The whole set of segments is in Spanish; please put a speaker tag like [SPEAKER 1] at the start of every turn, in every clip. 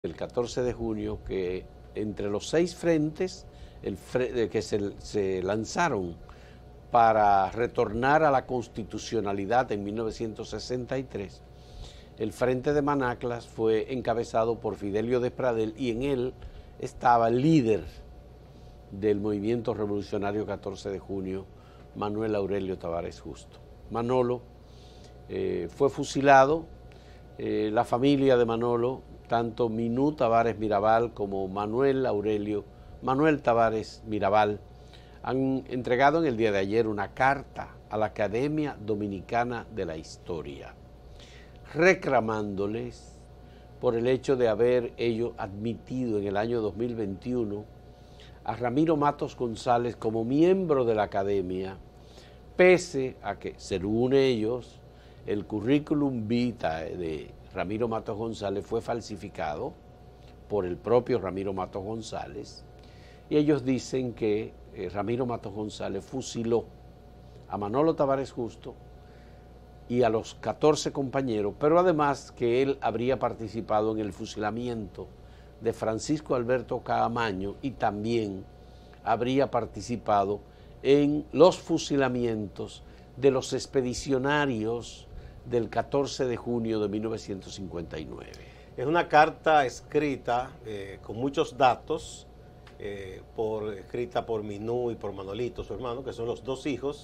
[SPEAKER 1] el 14 de junio que entre los 6 frentes que se lanzaron para retornar a la constitucionalidad en 1963, el Frente de Manaclas fue encabezado por Fidelio Despradel y en él estaba el líder del movimiento revolucionario 14 de junio, Manuel Aurelio Tavares Justo. Manolo fue fusilado, la familia de Manolo, tanto Minú Tavares Mirabal como Manuel Tavares Mirabal, han entregado en el día de ayer una carta a la Academia Dominicana de la Historia, reclamándoles por el hecho de haber ellos admitido en el año 2021 a Ramiro Matos González como miembro de la Academia, pese a que, según ellos, el currículum vitae de Ramiro Matos González fue falsificado por el propio Ramiro Matos González, y ellos dicen que Ramiro Matos González fusiló a Manolo Tavares Justo y a los 14 compañeros, pero además que él habría participado en el fusilamiento de Francisco Alberto Caamaño y también habría participado en los fusilamientos de los expedicionarios del 14 de junio de 1959.
[SPEAKER 2] Es una carta escrita con muchos datos, escrita por Minú y por Manolito, su hermano, que son los dos hijos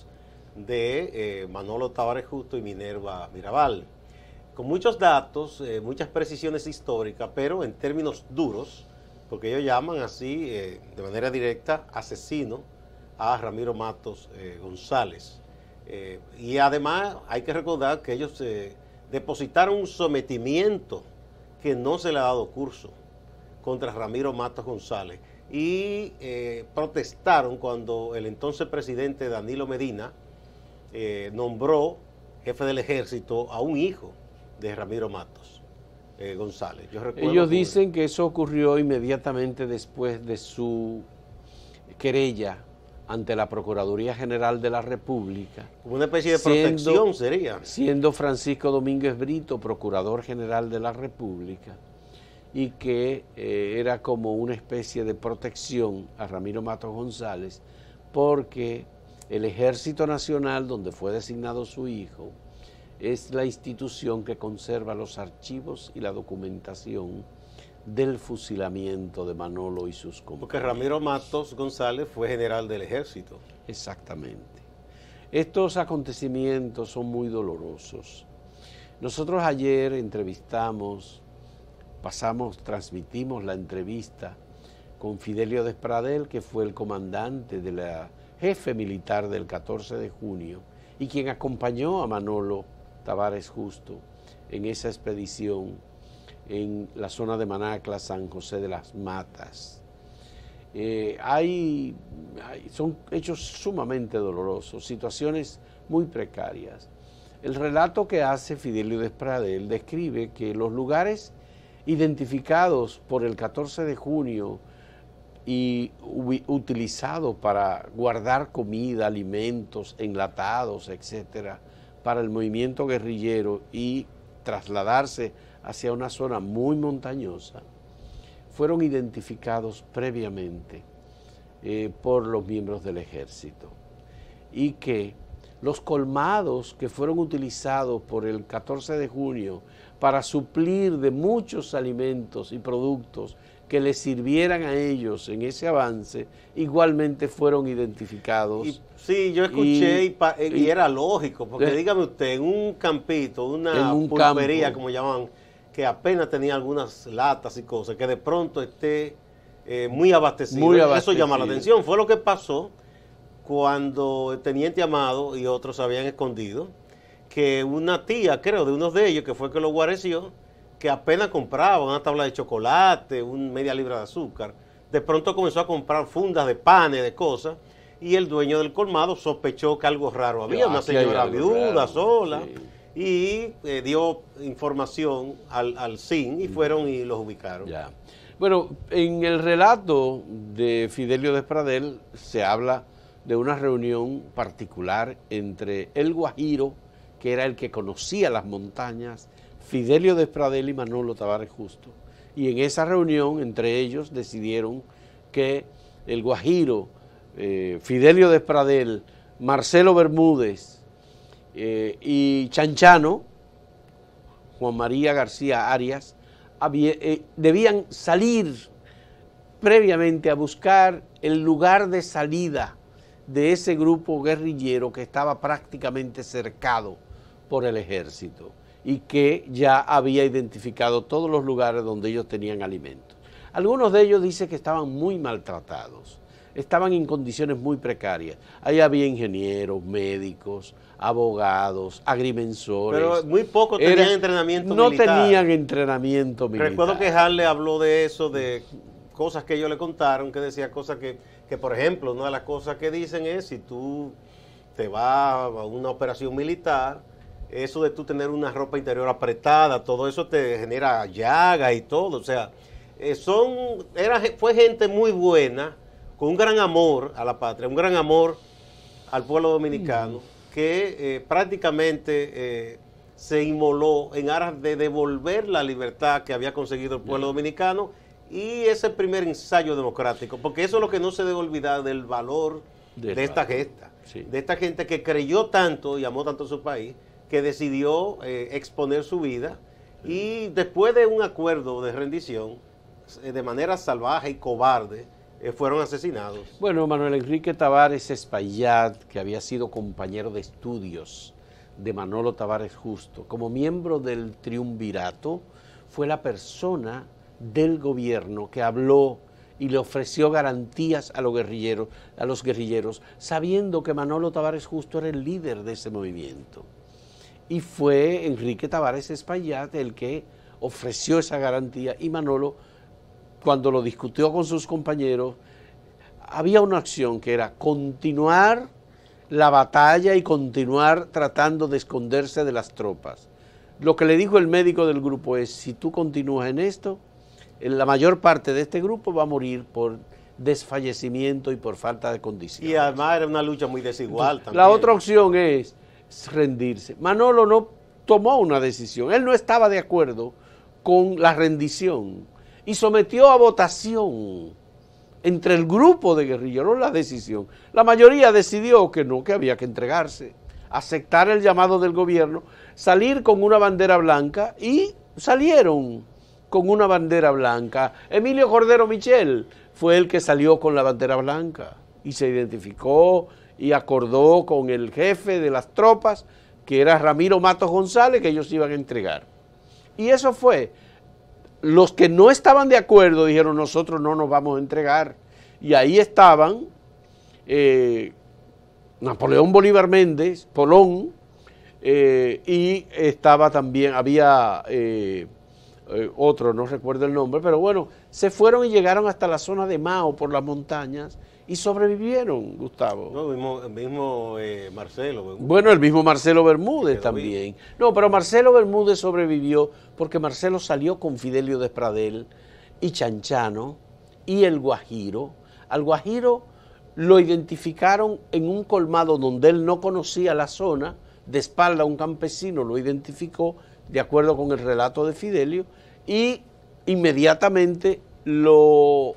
[SPEAKER 2] de Manolo Tavares Justo y Minerva Mirabal. Con muchos datos, muchas precisiones históricas, pero en términos duros, porque ellos llaman así, de manera directa, asesino a Ramiro Matos González. Y además hay que recordar que ellos depositaron un sometimiento que no se le ha dado curso contra Ramiro Matos González y protestaron cuando el entonces presidente Danilo Medina nombró jefe del ejército a un hijo de Ramiro Matos González.
[SPEAKER 1] Ellos dicen que eso ocurrió inmediatamente después de su querella ante la Procuraduría General de la República.
[SPEAKER 2] Como una especie de protección sería.
[SPEAKER 1] Siendo Francisco Domínguez Brito Procurador General de la República, y que era como una especie de protección a Ramiro Matos González, porque el Ejército Nacional, donde fue designado su hijo, es la institución que conserva los archivos y la documentación del fusilamiento de Manolo y sus compañeros.
[SPEAKER 2] Porque Ramiro Matos González fue general del ejército.
[SPEAKER 1] Exactamente. Estos acontecimientos son muy dolorosos. Nosotros ayer transmitimos la entrevista con Fidelio Despradel, que fue el comandante de la jefe militar del 14 de junio y quien acompañó a Manolo Tavares Justo en esa expedición en la zona de Manacla, San José de las Matas. Son hechos sumamente dolorosos, situaciones muy precarias. El relato que hace Fidelio Despradel describe que los lugares identificados por el 14 de junio y utilizados para guardar comida, alimentos, enlatados, etcétera, para el movimiento guerrillero y trasladarse hacia una zona muy montañosa, fueron identificados previamente por los miembros del ejército, y que los colmados que fueron utilizados por el 14 de junio para suplir de muchos alimentos y productos que les sirvieran a ellos en ese avance, igualmente fueron identificados.
[SPEAKER 2] Sí, yo escuché y era lógico, porque dígame usted, en un campito, una pulpería, como llaman, que apenas tenía algunas latas y cosas, que de pronto esté muy abastecido. Eso llama la atención. Fue lo que pasó cuando el teniente Amado y otros se habían escondido, que una tía, creo, de unos de ellos, que fue que lo guareció, que apenas compraba una tabla de chocolate, media libra de azúcar, de pronto comenzó a comprar fundas de panes, de cosas, y el dueño del colmado sospechó que algo raro había, una señora viuda, sola, sí. Y dio información al CIN y fueron y los ubicaron.
[SPEAKER 1] Ya. Bueno, en el relato de Fidelio Despradel se habla de una reunión particular entre el Guajiro, que era el que conocía las montañas, Fidelio Despradel y Manolo Tavares Justo, y en esa reunión entre ellos decidieron que el Guajiro, Fidelio Despradel, Marcelo Bermúdez y Chanchano, Juan María García Arias, debían salir previamente a buscar el lugar de salida de ese grupo guerrillero que estaba prácticamente cercado por el ejército y que ya había identificado todos los lugares donde ellos tenían alimentos. Algunos de ellos dicen que estaban muy maltratados, estaban en condiciones muy precarias. Ahí había ingenieros, médicos, abogados, agrimensores.
[SPEAKER 2] Pero muy pocos tenían entrenamiento
[SPEAKER 1] no
[SPEAKER 2] militar.
[SPEAKER 1] No tenían entrenamiento militar.
[SPEAKER 2] Recuerdo que Harle habló de eso, de cosas que ellos le contaron, que decía cosas que, por ejemplo, una de las cosas que dicen es, si tú te vas a una operación militar, eso de tú tener una ropa interior apretada, todo eso te genera llaga y todo. O sea, fue gente muy buena, con un gran amor a la patria, un gran amor al pueblo dominicano, que prácticamente se inmoló en aras de devolver la libertad que había conseguido el pueblo dominicano y ese primer ensayo democrático, porque eso es lo que no se debe olvidar del valor de esta gesta, de esta gente que creyó tanto y amó tanto a su país, que decidió exponer su vida y después de un acuerdo de rendición, de manera salvaje y cobarde, fueron asesinados.
[SPEAKER 1] Bueno, Manuel Enrique Tavares Espaillat, que había sido compañero de estudios de Manolo Tavares Justo, como miembro del triunvirato, fue la persona del gobierno que habló y le ofreció garantías a los guerrilleros, sabiendo que Manolo Tavares Justo era el líder de ese movimiento. Y fue Enrique Tavares Espaillat el que ofreció esa garantía, y Manolo, cuando lo discutió con sus compañeros, había una acción que era continuar la batalla y continuar tratando de esconderse de las tropas. Lo que le dijo el médico del grupo es, si tú continúas en esto, la mayor parte de este grupo va a morir por desfallecimiento y por falta de condiciones.
[SPEAKER 2] Y además era una lucha muy desigual.
[SPEAKER 1] Entonces,
[SPEAKER 2] también.
[SPEAKER 1] La otra opción es rendirse. Manolo no tomó una decisión, él no estaba de acuerdo con la rendición y sometió a votación entre el grupo de guerrilleros la decisión. La mayoría decidió que no, que había que entregarse, aceptar el llamado del gobierno, salir con una bandera blanca, y salieron con una bandera blanca. Emilio Cordero Michel fue el que salió con la bandera blanca y se identificó y acordó con el jefe de las tropas, que era Ramiro Matos González, que ellos iban a entregar. Y eso fue. Los que no estaban de acuerdo dijeron, nosotros no nos vamos a entregar. Y ahí estaban Napoleón Bolívar Méndez, Polón, y estaba también, había otro, no recuerdo el nombre, pero bueno, se fueron y llegaron hasta la zona de Mao por las montañas y sobrevivieron, Gustavo.
[SPEAKER 2] No, el mismo Marcelo.
[SPEAKER 1] Bueno, el mismo Marcelo Bermúdez también. No, pero Marcelo Bermúdez sobrevivió porque Marcelo salió con Fidelio Despradel y Chanchano y el Guajiro. Al Guajiro lo identificaron en un colmado donde él no conocía la zona, de espalda un campesino lo identificó, de acuerdo con el relato de Fidelio, y inmediatamente lo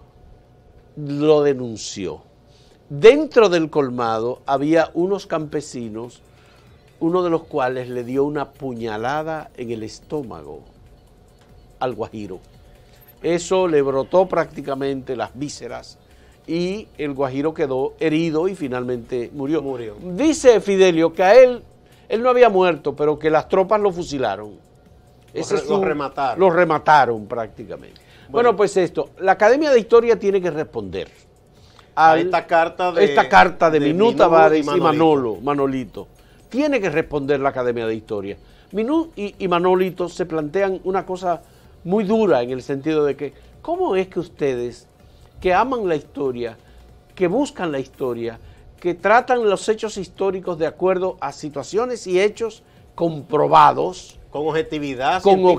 [SPEAKER 1] denunció. Dentro del colmado había unos campesinos, uno de los cuales le dio una puñalada en el estómago al Guajiro. Eso le brotó prácticamente las vísceras y el Guajiro quedó herido y finalmente murió. Dice Fidelio que a él no había muerto, pero que las tropas lo fusilaron.
[SPEAKER 2] Lo remataron.
[SPEAKER 1] Lo remataron prácticamente. Bueno, pues esto, la Academia de Historia tiene que responder a esta carta de Minú Tavares y Manolito. Tiene que responder la Academia de Historia. Minú y Manolito se plantean una cosa muy dura en el sentido de que, ¿cómo es que ustedes, que aman la historia, que buscan la historia, que tratan los hechos históricos de acuerdo a situaciones y hechos comprobados,
[SPEAKER 2] con objetividad,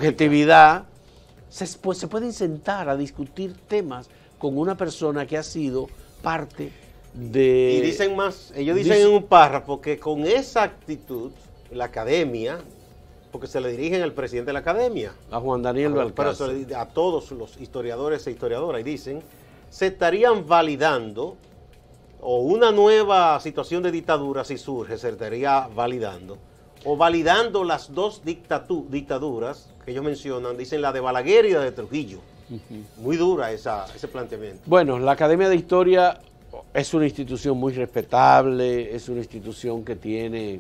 [SPEAKER 1] se pueden sentar a discutir temas con una persona que ha sido parte de...
[SPEAKER 2] Y dicen más, ellos dicen en un párrafo que con esa actitud la academia porque se le dirigen al presidente de la academia,
[SPEAKER 1] a Juan Daniel Balcázar,
[SPEAKER 2] pero a todos los historiadores e historiadoras, y dicen, se estarían validando, o una nueva situación de dictadura si surge, se estaría validando, o validando las dos dictaduras que ellos mencionan, dicen la de Balaguer y la de Trujillo. Muy dura ese planteamiento.
[SPEAKER 1] Bueno, la Academia de Historia es una institución muy respetable, es una institución que tiene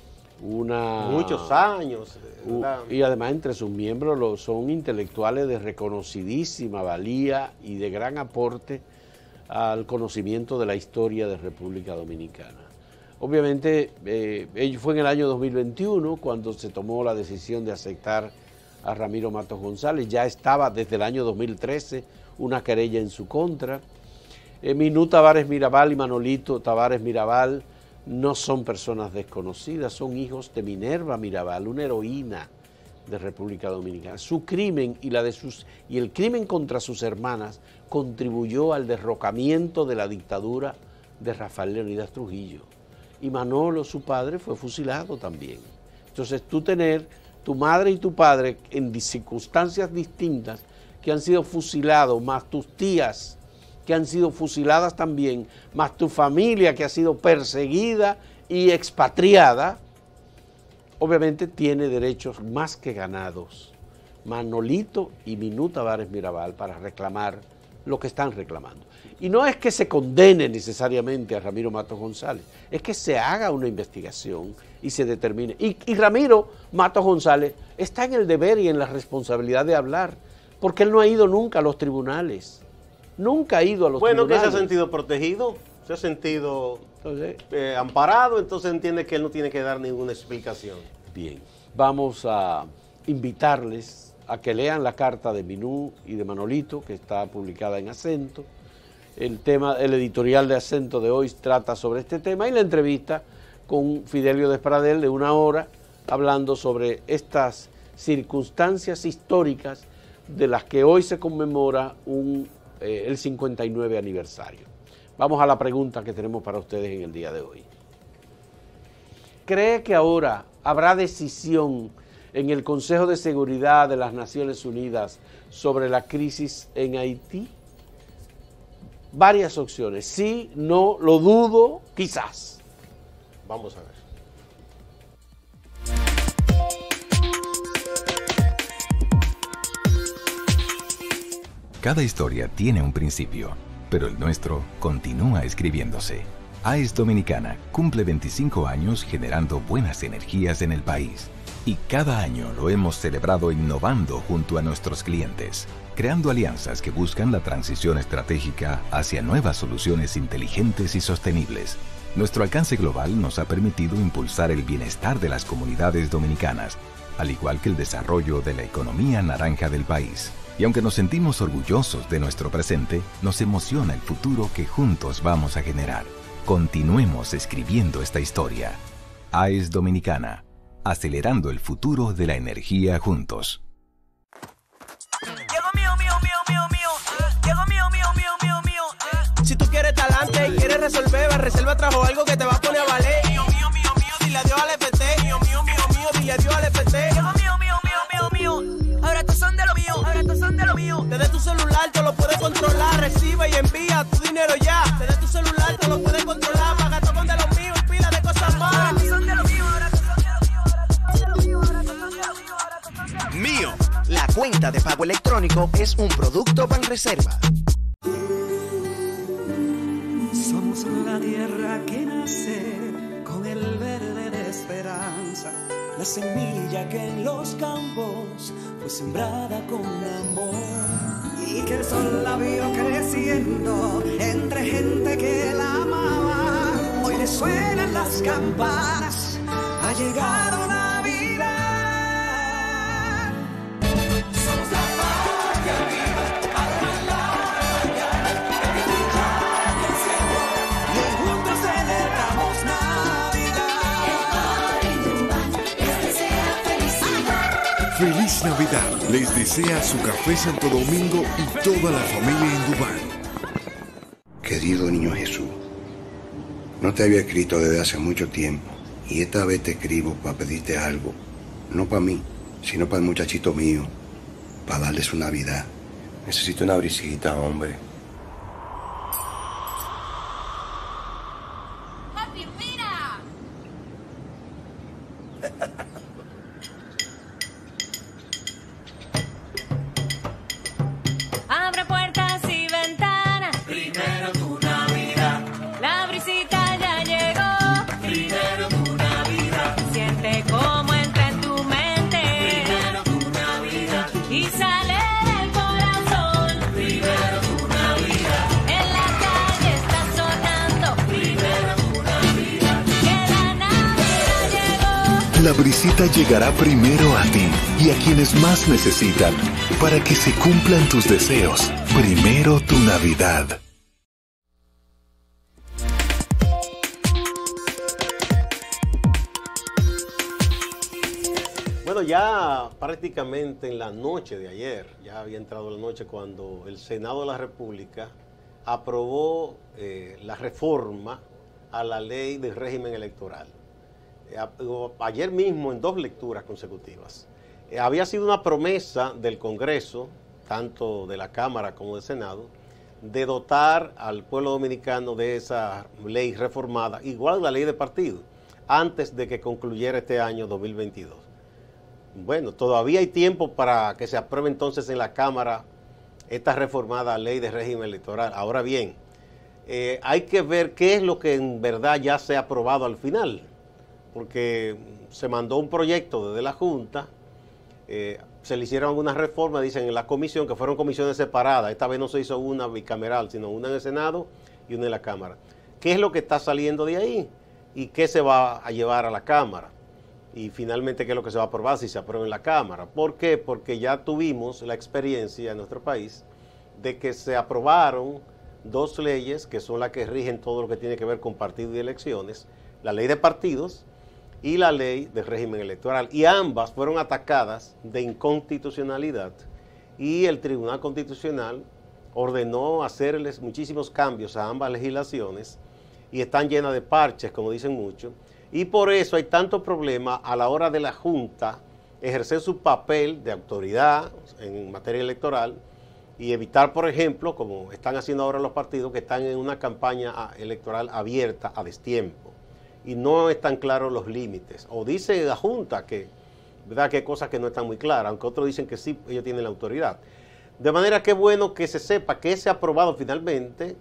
[SPEAKER 2] muchos años.
[SPEAKER 1] Y además entre sus miembros son intelectuales de reconocidísima valía y de gran aporte al conocimiento de la historia de República Dominicana. Obviamente, fue en el año 2021 cuando se tomó la decisión de aceptar a Ramiro Matos González. Ya estaba desde el año 2013 una querella en su contra. Minú Tavares Mirabal y Manolito Tavares Mirabal no son personas desconocidas, son hijos de Minerva Mirabal, una heroína de República Dominicana. Su crimen y el crimen contra sus hermanas contribuyó al derrocamiento de la dictadura de Rafael Leónidas Trujillo. Y Manolo, su padre, fue fusilado también. Entonces, tú tener tu madre y tu padre en circunstancias distintas que han sido fusilados, más tus tías que han sido fusiladas también, más tu familia que ha sido perseguida y expatriada, obviamente tiene derechos más que ganados, Manolito y Minú Tavares Mirabal, para reclamar lo que están reclamando. Y no es que se condene necesariamente a Ramiro Matos González, es que se haga una investigación y se determine. Y Ramiro Matos González está en el deber y en la responsabilidad de hablar, porque él no ha ido nunca a los tribunales. Nunca ha ido a los tribunales.
[SPEAKER 2] Bueno, que se ha sentido protegido, se ha sentido amparado, entonces entiende que él no tiene que dar ninguna explicación.
[SPEAKER 1] Bien, vamos a invitarles a que lean la carta de Minú y de Manolito, que está publicada en Acento. El editorial de Acento de hoy trata sobre este tema y la entrevista con Fidelio Despradel de 1 hora, hablando sobre estas circunstancias históricas de las que hoy se conmemora el 59 aniversario. Vamos a la pregunta que tenemos para ustedes en el día de hoy. ¿Cree que ahora habrá decisión en el Consejo de Seguridad de las Naciones Unidas sobre la crisis en Haití? Varias opciones. Sí, no, lo dudo, quizás.
[SPEAKER 2] Vamos a ver.
[SPEAKER 3] Cada historia tiene un principio, pero el nuestro continúa escribiéndose. AES Dominicana cumple 25 años generando buenas energías en el país. Y cada año lo hemos celebrado innovando junto a nuestros clientes, creando alianzas que buscan la transición estratégica hacia nuevas soluciones inteligentes y sostenibles. Nuestro alcance global nos ha permitido impulsar el bienestar de las comunidades dominicanas, al igual que el desarrollo de la economía naranja del país. Y aunque nos sentimos orgullosos de nuestro presente, nos emociona el futuro que juntos vamos a generar. Continuemos escribiendo esta historia. AES Dominicana, acelerando el futuro de la energía juntos.
[SPEAKER 4] Llegó mío. Llegó mío. Si tú quieres talante y quieres resolver, Reserva trajo algo que te va a poner a valer. Mío, dile adiós al FT. Mío, dile adiós al FT. Llegó mío. Ahora estos son de lo mío. Desde tu celular te lo puedes controlar. Recibe y envía tu dinero ya. Desde tu celular te lo puedes controlar. Paga todo con de lo mío y pila de cosas más. Ahora estos son de lo mío.
[SPEAKER 5] Mío. La cuenta de pago electrónico es un producto Banreserva.
[SPEAKER 6] Somos la tierra que nace con el verde de esperanza, la semilla que en los campos fue sembrada con amor y que el sol la vio creciendo entre gente que la amaba. Hoy le suenan las campanas, ha llegado Navidad. Somos la patria viva, alma la mañana, que brilla en el cielo y juntos celebramos Navidad.
[SPEAKER 7] Feliz Navidad les desea su café Santo Domingo y toda la familia en Dubán.
[SPEAKER 8] Querido niño Jesús, no te había escrito desde hace mucho tiempo y esta vez te escribo para pedirte algo No para mí, sino para el muchachito mío. Para darle su Navidad.
[SPEAKER 9] Necesito una brisita, hombre.
[SPEAKER 10] ¡Papi, mira! Abre puertas y ventanas.
[SPEAKER 6] Primero tu Navidad.
[SPEAKER 10] La brisita ya llegó.
[SPEAKER 6] Primero tu Navidad.
[SPEAKER 10] Siente cómo entra en tu mente.
[SPEAKER 6] Primero tu Navidad.
[SPEAKER 10] Y sale del corazón.
[SPEAKER 6] Primero tu Navidad.
[SPEAKER 10] En la calle está sonando.
[SPEAKER 6] Primero tu Navidad.
[SPEAKER 10] Que la Navidad llegó.
[SPEAKER 11] La brisita llegará primero a ti y a quienes más necesitan para que se cumplan tus deseos. Primero tu Navidad.
[SPEAKER 2] Bueno, ya prácticamente en la noche de ayer, ya había entrado la noche cuando el Senado de la República aprobó la reforma a la ley del régimen electoral. Ayer mismo en 2 lecturas consecutivas. Había sido una promesa del Congreso, tanto de la Cámara como del Senado, de dotar al pueblo dominicano de esa ley reformada, igual la ley de partido, antes de que concluyera este año 2022. Bueno, todavía hay tiempo para que se apruebe entonces en la Cámara esta reformada ley de régimen electoral. Ahora bien, hay que ver qué es lo que en verdad ya se ha aprobado al final, porque se mandó un proyecto desde la Junta, se le hicieron algunas reformas, dicen en la comisión, que fueron comisiones separadas. Esta vez no se hizo una bicameral, sino una en el Senado y una en la Cámara. ¿Qué es lo que está saliendo de ahí? ¿Y qué se va a llevar a la Cámara? Y finalmente, ¿qué es lo que se va a aprobar si se aprueba en la Cámara? ¿Por qué? Porque ya tuvimos la experiencia en nuestro país de que se aprobaron 2 leyes que son las que rigen todo lo que tiene que ver con partidos y elecciones, la ley de partidos y la ley del régimen electoral. Y ambas fueron atacadas de inconstitucionalidad y el Tribunal Constitucional ordenó hacerles muchísimos cambios a ambas legislaciones y están llenas de parches, como dicen muchos. Y por eso hay tanto problema a la hora de la Junta ejercer su papel de autoridad en materia electoral y evitar, por ejemplo, como están haciendo ahora los partidos, que están en una campaña electoral abierta a destiempo y no están claros los límites. O dice la Junta que, ¿verdad?, que hay cosas que no están muy claras, aunque otros dicen que sí, ellos tienen la autoridad. De manera que es bueno que se sepa qué se ha aprobado finalmente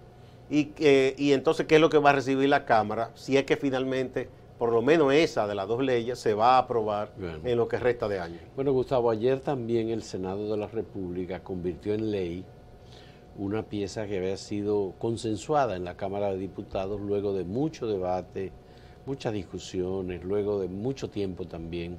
[SPEAKER 2] y entonces qué es lo que va a recibir la Cámara, si es que finalmente por lo menos esa de las 2 leyes se va a aprobar en lo que resta de año.
[SPEAKER 1] Bueno, Gustavo, ayer también el Senado de la República convirtió en ley una pieza que había sido consensuada en la Cámara de Diputados luego de mucho debate, muchas discusiones, luego de mucho tiempo también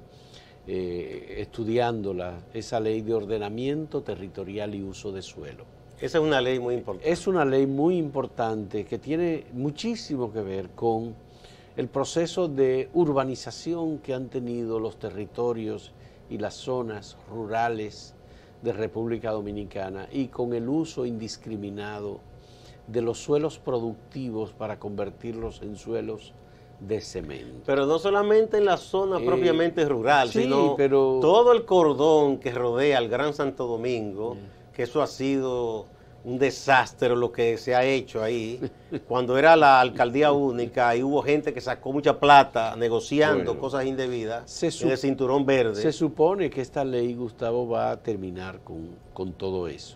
[SPEAKER 1] estudiándola, esa ley de ordenamiento territorial y uso de suelo.
[SPEAKER 2] Esa es una ley muy importante.
[SPEAKER 1] Es una ley muy importante que tiene muchísimo que ver con el proceso de urbanización que han tenido los territorios y las zonas rurales de República Dominicana y con el uso indiscriminado de los suelos productivos para convertirlos en suelos de cemento.
[SPEAKER 2] Pero no solamente en la zona propiamente rural,
[SPEAKER 1] sí,
[SPEAKER 2] sino todo el cordón que rodea al Gran Santo Domingo, que eso ha sido un desastre lo que se ha hecho ahí. Cuando era la alcaldía única, ahí hubo gente que sacó mucha plata negociando cosas indebidas en el cinturón verde.
[SPEAKER 1] Se supone que esta ley, Gustavo, va a terminar con todo eso.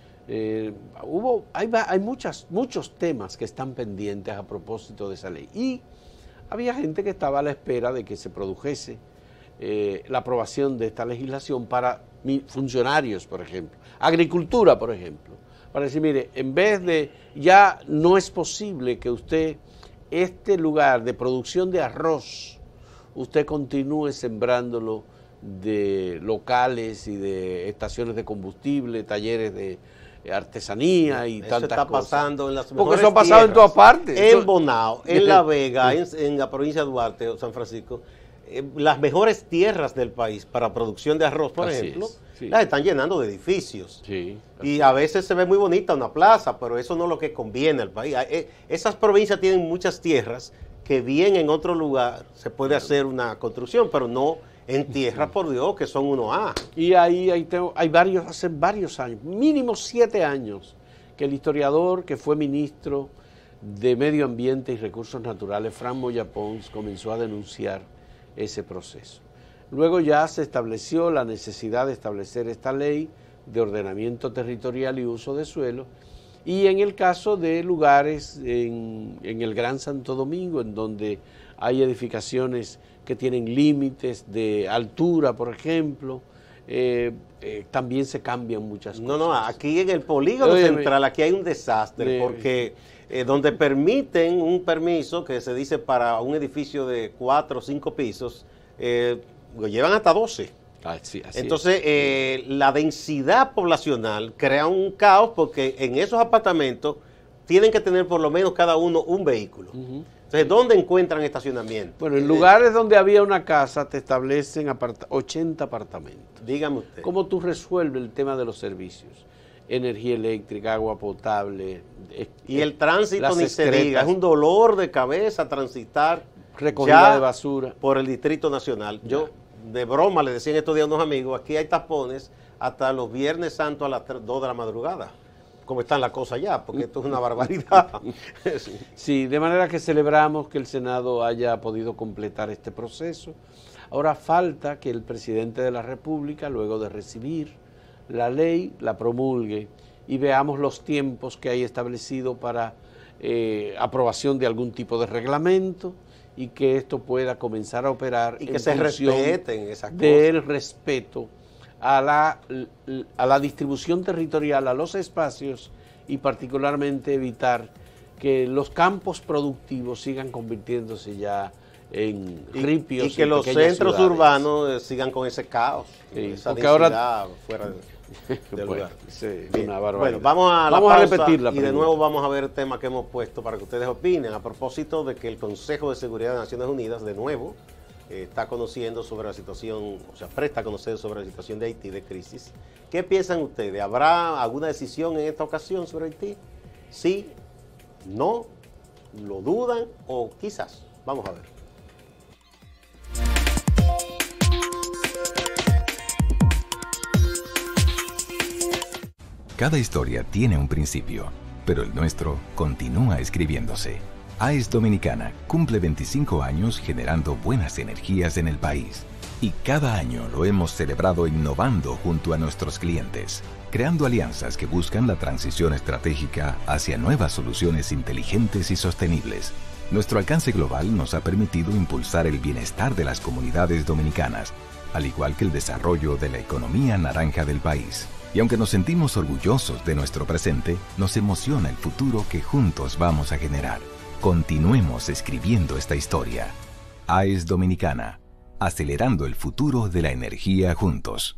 [SPEAKER 1] Hay muchos temas que están pendientes a propósito de esa ley. Y había gente que estaba a la espera de que se produjese la aprobación de esta legislación para funcionarios, por ejemplo. Agricultura, por ejemplo. Para decir, mire, en vez de, ya no es posible que usted, este lugar de producción de arroz, usted continúe sembrándolo de locales y de estaciones de combustible, talleres de artesanía y tantas cosas. Eso
[SPEAKER 2] está pasando en las mejores
[SPEAKER 1] porque eso ha pasado en todas partes.
[SPEAKER 2] En Bonao, en La Vega, en la provincia de Duarte o San Francisco, las mejores tierras del país para producción de arroz, por ejemplo, las están llenando de edificios. Y a veces se ve muy bonita una plaza, pero eso no es lo que conviene al país. Esas provincias tienen muchas tierras que bien en otro lugar se puede hacer una construcción, pero no En tierra, por Dios, que son 1A.
[SPEAKER 1] Y hay varios, hace varios años, mínimo 7 años, que el historiador que fue ministro de Medio Ambiente y Recursos Naturales, Fran Moya Pons, comenzó a denunciar ese proceso. Luego ya se estableció la necesidad de establecer esta ley de ordenamiento territorial y uso de suelo, y en el caso de lugares en el Gran Santo Domingo, en donde hay edificaciones que tienen límites de altura, por ejemplo, también se cambian muchas cosas.
[SPEAKER 2] No, aquí en el polígono central, aquí hay un desastre, porque donde permiten un permiso que se dice para un edificio de 4 o 5 pisos, lo llevan hasta 12. Entonces, la densidad poblacional crea un caos, porque en esos apartamentos tienen que tener por lo menos cada uno un vehículo. Entonces, ¿dónde encuentran estacionamiento?
[SPEAKER 1] Bueno, en lugares donde había una casa te establecen 80 apartamentos.
[SPEAKER 2] Dígame usted.
[SPEAKER 1] ¿Cómo tú resuelves el tema de los servicios? Energía eléctrica, agua potable.
[SPEAKER 2] Y el tránsito ni se diga, es un dolor de cabeza transitar.
[SPEAKER 1] Recogida de basura.
[SPEAKER 2] Por el Distrito Nacional. Yo, de broma, le decía en estos días a unos amigos, aquí hay tapones hasta los Viernes Santos a las 2 de la madrugada. Cómo están las cosas ya, porque esto es una barbaridad.
[SPEAKER 1] Sí, de manera que celebramos que el Senado haya podido completar este proceso. Ahora falta que el presidente de la República, luego de recibir la ley, la promulgue y veamos los tiempos que hay establecido para aprobación de algún tipo de reglamento, y que esto pueda comenzar a operar
[SPEAKER 2] y que se respeten esas cosas.
[SPEAKER 1] Del respeto a la distribución territorial, a los espacios, y particularmente evitar que los campos productivos sigan convirtiéndose ya en ripios.
[SPEAKER 2] Y que los centros urbanos sigan con ese caos, esa densidad ahora, fuera del lugar.
[SPEAKER 1] Sí, una barbaridad.
[SPEAKER 2] Bueno, vamos a
[SPEAKER 1] pausa, repetirla.
[SPEAKER 2] Y de nuevo vamos a ver el tema que hemos puesto para que ustedes opinen a propósito de que el Consejo de Seguridad de Naciones Unidas, de nuevo, está conociendo sobre la situación, o sea, presta a conocer sobre la situación de Haití, de crisis. ¿Qué piensan ustedes? ¿Habrá alguna decisión en esta ocasión sobre Haití? ¿Sí? ¿No? ¿Lo dudan? ¿O quizás? Vamos a ver.
[SPEAKER 3] Cada historia tiene un principio, pero el nuestro continúa escribiéndose. AES Dominicana cumple 25 años generando buenas energías en el país. Y cada año lo hemos celebrado innovando junto a nuestros clientes, creando alianzas que buscan la transición estratégica hacia nuevas soluciones inteligentes y sostenibles. Nuestro alcance global nos ha permitido impulsar el bienestar de las comunidades dominicanas, al igual que el desarrollo de la economía naranja del país. Y aunque nos sentimos orgullosos de nuestro presente, nos emociona el futuro que juntos vamos a generar. Continuemos escribiendo esta historia. AES Dominicana, acelerando el futuro de la energía juntos.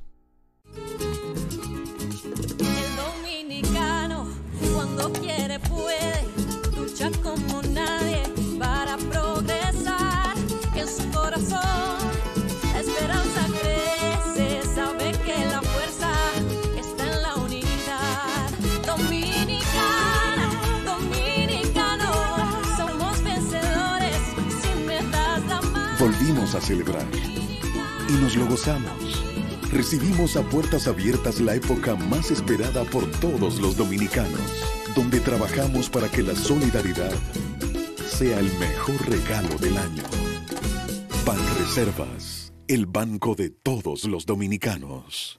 [SPEAKER 10] El dominicano, cuando quiere puede, lucha como nadie para progresar. En su corazón la esperanza crece, sabe que la fuerza está en la unidad. Dominicana, dominicano, somos vencedores si me das la mano.
[SPEAKER 7] Volvimos a celebrar y nos lo gozamos. Recibimos a puertas abiertas la época más esperada por todos los dominicanos, donde trabajamos para que la solidaridad sea el mejor regalo del año. Banreservas, el banco de todos los dominicanos.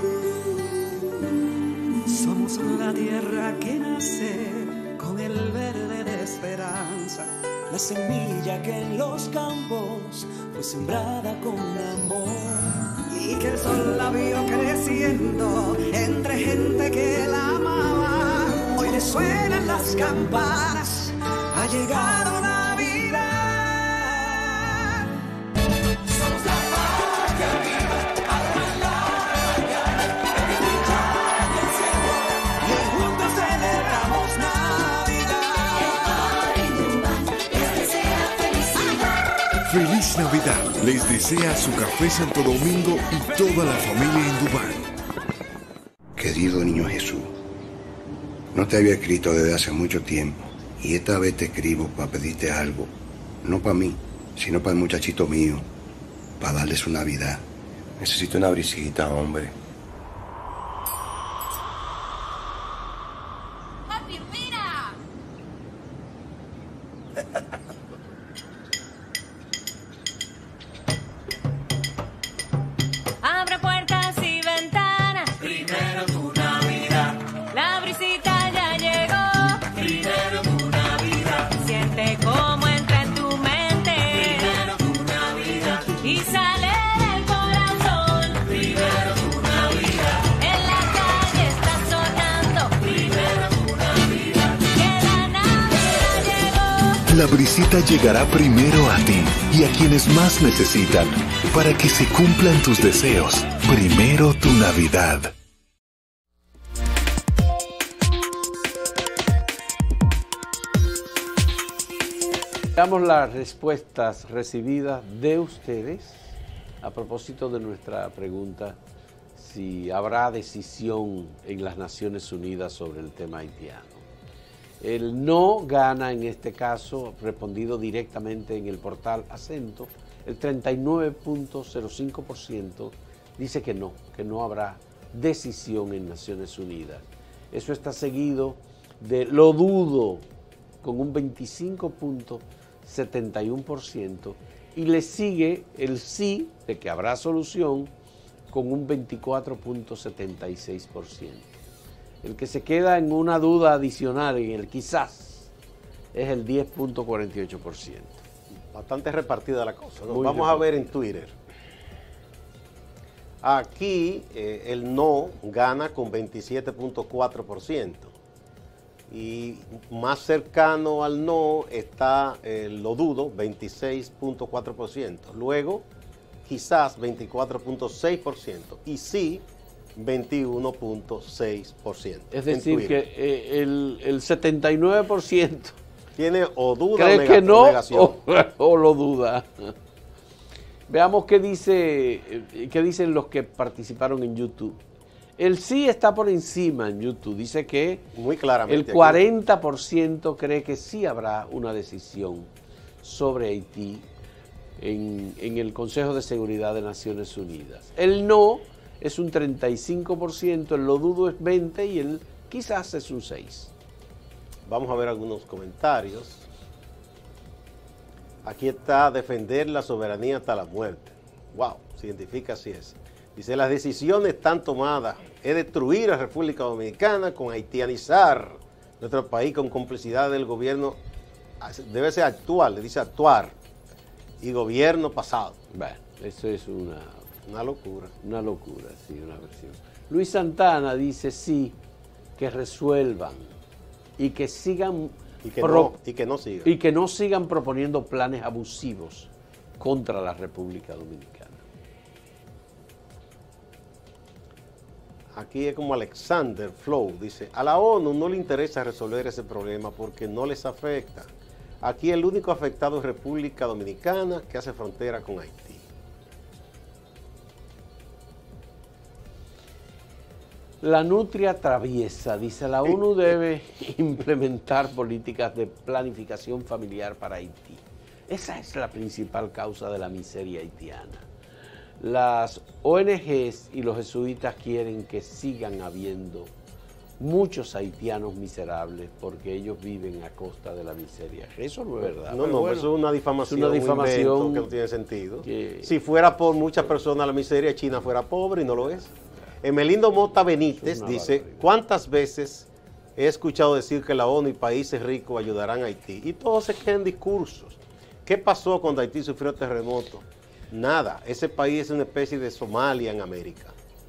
[SPEAKER 6] Somos la tierra que nace con el verde de esperanza, la semilla que en los campos fue sembrada con amor, y que el sol la vio creciendo entre gente que la amaba. Hoy le suenan las campanas, ha llegado Navidad. Somos la patria viva, y juntos celebramos Navidad.
[SPEAKER 7] Feliz Navidad les desea su café Santo Domingo y toda la familia en Dubán.
[SPEAKER 8] Querido niño Jesús, no te había escrito desde hace mucho tiempo y esta vez te escribo para pedirte algo, no para mí, sino para el muchachito mío, para darle su Navidad.
[SPEAKER 9] Necesito una brisita, hombre.
[SPEAKER 10] Abre puertas y ventanas.
[SPEAKER 6] Primero tu Navidad.
[SPEAKER 10] La brisita ya llegó.
[SPEAKER 6] Primero tu Navidad.
[SPEAKER 10] Siente cómo entra en tu mente.
[SPEAKER 6] Primero tu Navidad.
[SPEAKER 10] Y sale del corazón.
[SPEAKER 6] Primero tu Navidad.
[SPEAKER 10] En la calle está sonando.
[SPEAKER 6] Primero tu Navidad.
[SPEAKER 10] Que la Navidad llegó.
[SPEAKER 11] La brisita llegará primero a ti y a quienes más necesitan para que se cumplan tus deseos. Primero tu Navidad.
[SPEAKER 1] Veamos las respuestas recibidas de ustedes a propósito de nuestra pregunta si habrá decisión en las Naciones Unidas sobre el tema haitiano. El no gana en este caso, respondido directamente en el portal Acento. El 39.05% dice que no habrá decisión en Naciones Unidas. Eso está seguido de lo dudo con un 25.71% y le sigue el sí de que habrá solución con un 24.76%. El que se queda en una duda adicional, en el quizás, es el 10.48%.
[SPEAKER 2] Bastante repartida la cosa, ¿no?
[SPEAKER 1] Muy
[SPEAKER 2] Vamos
[SPEAKER 1] repartida.
[SPEAKER 2] a ver en Twitter. Aquí el no gana con 27.4%. Y más cercano al no está lo dudo, 26.4%. Luego, quizás 24.6%. Y sí, 21.6%.
[SPEAKER 1] Es decir, que el 79%
[SPEAKER 2] tiene o duda
[SPEAKER 1] cree
[SPEAKER 2] o
[SPEAKER 1] que no
[SPEAKER 2] negación.
[SPEAKER 1] o lo duda. Veamos qué dicen los que participaron en YouTube. El sí está por encima en YouTube. Dice que
[SPEAKER 2] muy claramente
[SPEAKER 1] el 40% cree que sí habrá una decisión sobre Haití en el Consejo de Seguridad de Naciones Unidas. El no es un 35%, el lo dudo es 20% y el quizás es un 6%.
[SPEAKER 2] Vamos a ver algunos comentarios. Aquí está defender la soberanía hasta la muerte. Wow, se identifica así es. Dice, las decisiones están tomadas. Es destruir a la República Dominicana con haitianizar nuestro país con complicidad del gobierno. Debe ser actual, le dice actuar. Y gobierno pasado.
[SPEAKER 1] Bueno, eso es una
[SPEAKER 2] locura.
[SPEAKER 1] Una locura, sí, una versión. Luis Santana dice sí, que resuelvan y que sigan
[SPEAKER 2] y que no sigan.
[SPEAKER 1] Y que no sigan proponiendo planes abusivos contra la República Dominicana.
[SPEAKER 2] Aquí es como Alexander Flow, dice, a la ONU no le interesa resolver ese problema porque no les afecta. Aquí el único afectado es República Dominicana, que hace frontera con Haití.
[SPEAKER 1] La nutria traviesa, dice, la ONU debe implementar políticas de planificación familiar para Haití. Esa es la principal causa de la miseria haitiana. Las ONGs y los jesuitas quieren que sigan habiendo muchos haitianos miserables porque ellos viven a costa de la miseria. Eso no es verdad.
[SPEAKER 2] No, bueno, eso es una difamación,
[SPEAKER 1] un invento
[SPEAKER 2] que no tiene sentido. Si fuera por muchas personas la miseria, China fuera pobre y no lo es. Emelindo Mota Benítez dice, ¿cuántas veces he escuchado decir que la ONU y países ricos ayudarán a Haití? Y todos se quedan en discursos. ¿Qué pasó cuando Haití sufrió terremoto? Nada, ese país es una especie de Somalia en América.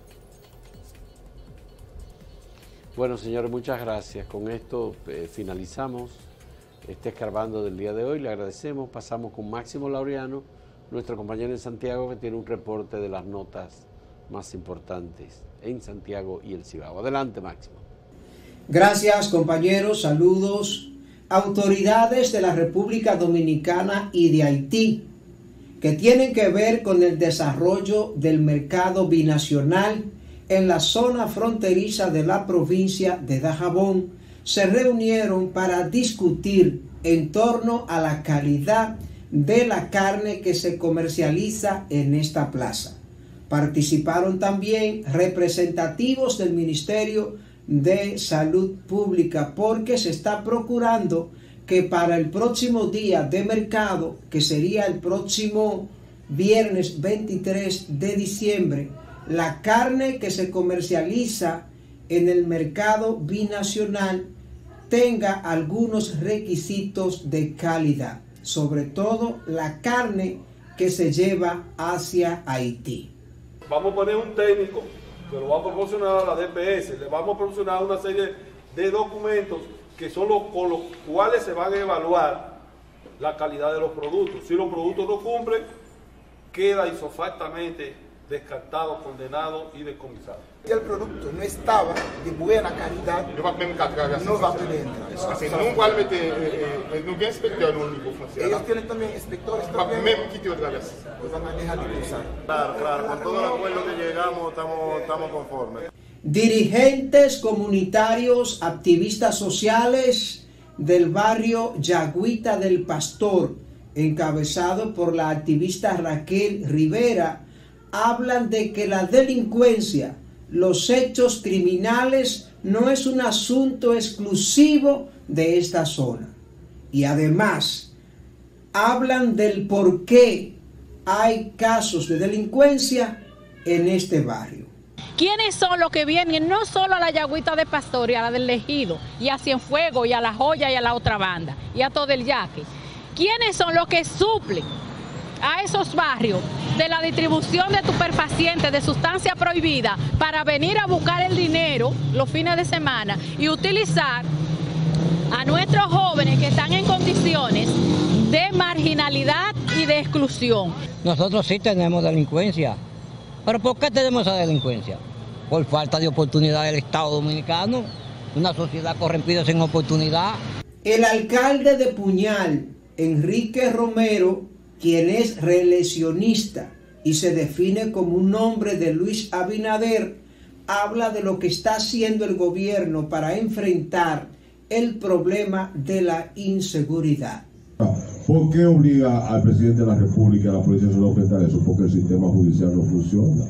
[SPEAKER 1] Bueno, señores, muchas gracias. Con esto finalizamos este Escarbando del día de hoy. Le agradecemos. Pasamos con Máximo Laureano, nuestro compañero en Santiago, que tiene un reporte de las notas más importantes en Santiago y el Cibao. Adelante, Máximo.
[SPEAKER 12] Gracias, compañeros. Saludos. Autoridades de la República Dominicana y de Haití que tienen que ver con el desarrollo del mercado binacional en la zona fronteriza de la provincia de Dajabón, se reunieron para discutir en torno a la calidad de la carne que se comercializa en esta plaza. Participaron también representativos del Ministerio de Salud Pública, porque se está procurando que para el próximo día de mercado, que sería el próximo viernes 23 de diciembre, la carne que se comercializa en el mercado binacional tenga algunos requisitos de calidad, sobre todo la carne que se lleva hacia Haití.
[SPEAKER 13] Vamos a poner un técnico que lo va a proporcionar a la DPS, le vamos a proporcionar una serie de documentos que son con los cuales se van a evaluar la calidad de los productos. Si los productos no cumplen, queda isofactamente descartado, condenado y decomisado.
[SPEAKER 14] Si el producto no estaba de buena calidad, no va a poder entrar.
[SPEAKER 15] Assim, não vai meter, ninguém inspector no único funcionário.
[SPEAKER 14] Ellos tienen también inspectores también.
[SPEAKER 15] Mesmo que tiene otra vez.
[SPEAKER 14] Pues van a dejar de usar.
[SPEAKER 16] Claro, con todo el acuerdo que llegamos estamos conformes.
[SPEAKER 12] Dirigentes comunitarios, activistas sociales del barrio Yagüita del Pastor, encabezado por la activista Raquel Rivera, hablan de que la delincuencia, los hechos criminales, no es un asunto exclusivo de esta zona. Y además, hablan del por qué hay casos de delincuencia en este barrio.
[SPEAKER 17] ¿Quiénes son los que vienen no solo a la Yagüita de Pastor y a la del Ejido, y a Cienfuegos, y a La Joya, y a la otra banda, y a todo el Yaque? ¿Quiénes son los que suplen a esos barrios de la distribución de estupefacientes, de sustancia prohibida, para venir a buscar el dinero los fines de semana y utilizar a nuestros jóvenes que están en condiciones de marginalidad y de exclusión?
[SPEAKER 18] Nosotros sí tenemos delincuencia. ¿Pero por qué tenemos esa delincuencia? Por falta de oportunidad del Estado Dominicano, una sociedad corrompida sin oportunidad.
[SPEAKER 12] El alcalde de Puñal, Enrique Romero, quien es reeleccionista y se define como un hombre de Luis Abinader, habla de lo que está haciendo el gobierno para enfrentar el problema de la inseguridad.
[SPEAKER 19] ¿Por qué obliga al presidente de la República y a la Policía Nacional a enfrentar eso? Porque el sistema judicial no funciona.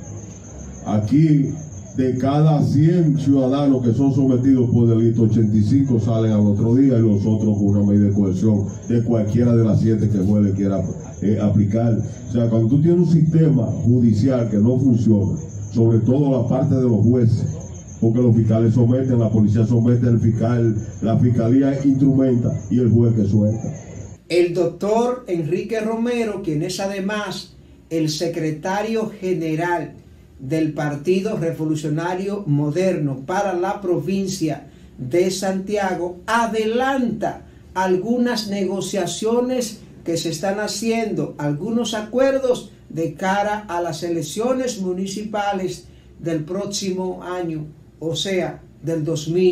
[SPEAKER 19] Aquí, de cada 100 ciudadanos que son sometidos por delito, 85 salen al otro día y los otros con una medida de coerción de cualquiera de las 7 que el juez le quiera aplicar. O sea, cuando tú tienes un sistema judicial que no funciona, sobre todo la parte de los jueces, porque los fiscales someten, la policía somete al fiscal, la fiscalía instrumenta y el juez que suelta.
[SPEAKER 12] El doctor Enrique Romero, quien es además el secretario general del Partido Revolucionario Moderno para la provincia de Santiago, adelanta algunas negociaciones que se están haciendo, algunos acuerdos de cara a las elecciones municipales del próximo año, o sea, del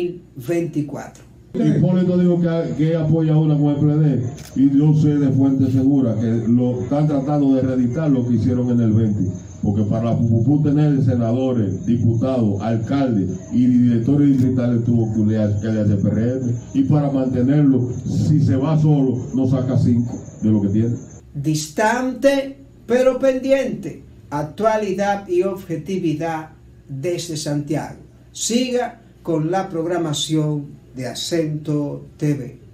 [SPEAKER 12] 2024.
[SPEAKER 19] Hipólito dijo que apoya ahora con el PLD y yo sé de fuente segura que lo están tratando de reeditar lo que hicieron en el 20, porque para la PUPU tener senadores, diputados, alcaldes y directores distritales tuvo que aliarse PRM, y para mantenerlo, si se va solo, no saca 5 de lo que tiene.
[SPEAKER 12] Distante pero pendiente, actualidad y objetividad desde Santiago. Siga con la programación de Acento TV.